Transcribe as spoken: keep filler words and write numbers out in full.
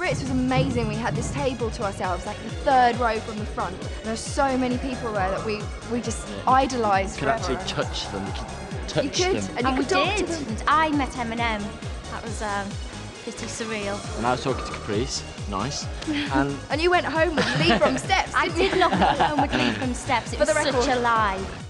Ritz was amazing. We had this table to ourselves, like the third row from the front. There were so many people there that we, we just idolised You could forever. actually touch them. You could touch You could, them. and you And could we talk to did. them. And I met Eminem. That was um, pretty surreal. And I was talking to Caprice. Nice. And And you went home with Lee from Steps, I didn't you? did not go home with Lee from Steps. It For was the such record. a lie.